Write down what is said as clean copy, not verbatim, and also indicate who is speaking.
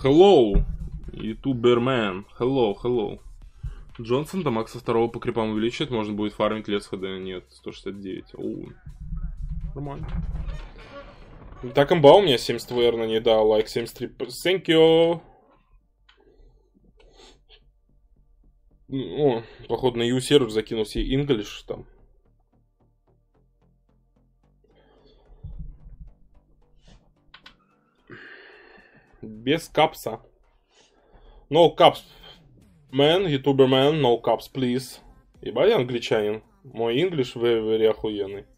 Speaker 1: Hello, ютубермен. Hello. Джонсон дамаг со второго по крипам увеличит, можно будет фармить лес хд. Нет, 169. Оу. Нормально. Так, имба у меня 70 ВР на ней, да, лайк 73. Thank you. О, походу на EU-сервер закинул себе English там. Без капса. No caps. Man, ютубермен, no caps, please. Ебать, англичанин. Мой English very охуенный.